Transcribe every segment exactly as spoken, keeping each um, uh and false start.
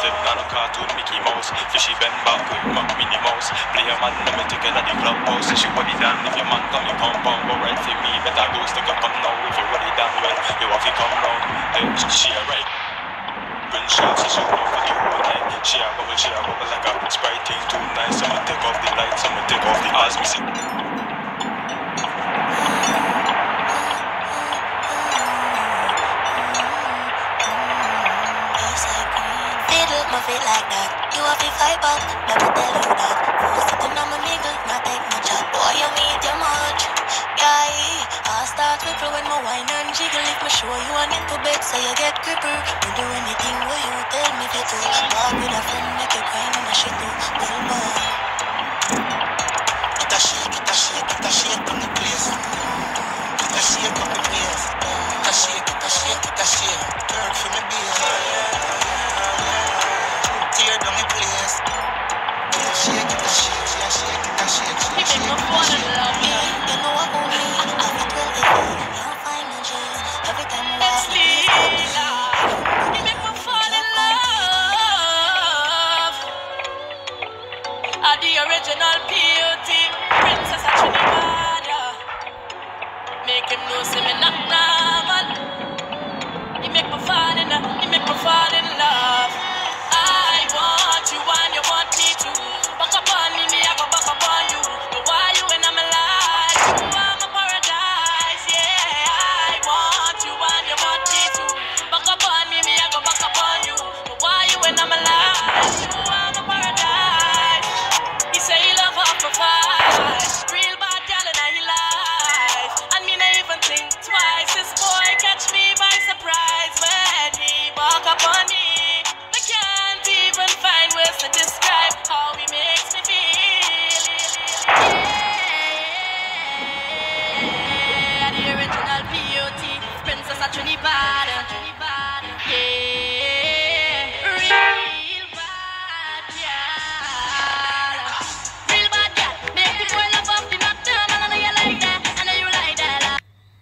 step down a cartoon Mickey Mouse. Fishy bend back with Mac Minnie Mouse. Play a man, let me take it at the clubhouse. She what it down if your man come you compound. Go right for me, better go stick up on now. If you what it down well, you have to come round. Hey, she a right. When shots, she shoot off for the whole night. She a bubble, she a bubble like a Sprite thing too nice. I'ma take off the lights, I'ma take off the eyes, me see. Feel like that, you have to fight back. Never tell you that. Who's sitting on my nigga, not take much chat. Boy, you need your much. Yeah, I start with when my wine and jiggle. If me show you a get to bed, so you get gripper. You do anything where you tell me if you do. Walk with a friend, make you cry and a shit too. Well, boy. Get a shake, get a shake, get a shake on the place. Get a shake on the place. Get a shake, get a shake, get a shake. Work for me, baby. Tear down the place. Shake it, shake, yeah, shake it, shake, shake, shake. You make me fall in love, yeah. You know what I mean? I'm a twelve year old. Can't find no jail. Every time I walk, you make me fall in love. I'm the original P O T, Princess of Trinidad. Make him know, see me not normal. You make me fall in love. You make me fall in love. I want you and you want me too. Back up on me, me I go back up on you. But why you when I'm alive? You are my paradise, yeah. I want you and you want me too. Back up on me, me I go back up on you. But why you when I'm alive? You are my paradise. He say he love her for five. Real bad girl in your life. And me not even think twice. This boy catch me by surprise when he walk up on me. Even find words to describe how he makes me feel. Yeah, the original P O T, Princess of Trinidad. Yeah, real bad girl. Real bad girl, make the boy love off the knockdown. I know you like that, I know you like that.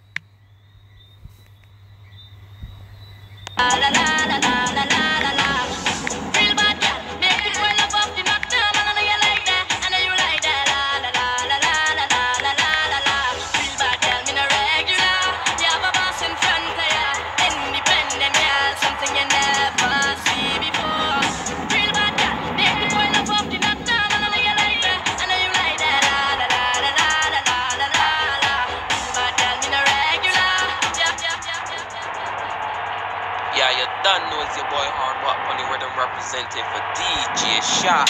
La la la la la la la la. Yeah, you done know it's your boy Hard Rock on the rhythm representing for D J Shot.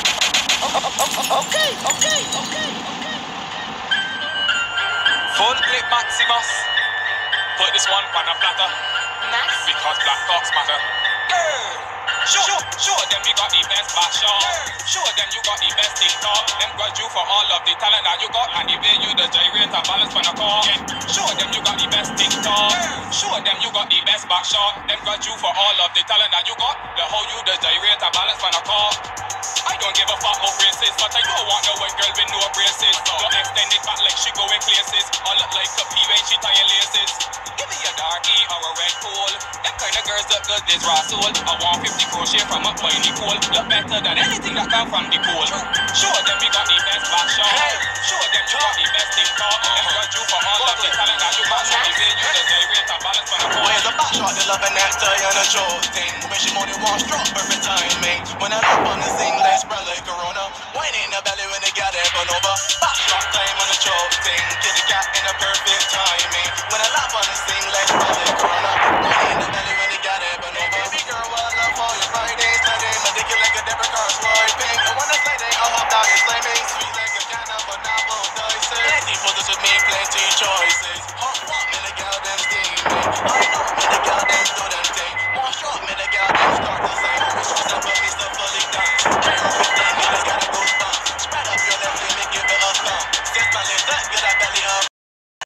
Okay, okay, okay, okay. Full clip Maximus. Put this one on a platter. Max? Because black talks matter. Yeah. Show, show, show them you got the best fashion. Show them you got the best TikTok. Them grudge you for all of the talent that you got and the way you the gyrate and balance when I call. Yeah. Show them you got the best TikTok. Show them you got the best back shot. Them grudge you for all of the talent that you got. The whole you the gyrate and balance when I call. I don't give a fuck about braces, but I don't want no white girl with no braces. Don't extend it back like she going places. I look like a pea when she tying laces. Give me a darkie or a red coal. Them kind of girls look good, this raw soul. I want fifty crochet from a whiny pole. Look better than anything that come from the pole. Show them we got the best back shot. Show them you got the best TikTok. Them grudge you for all of the talent that you got. So they say you the gyrate and balance when I call. Where's the back shot? They loving that style and a show thing. When she more than one strong, perfect timing. When I love on the sing, let's spread like Corona. Wine in the belly when they got it gone over. Back shot time on the show thing. Get the cat in a perfect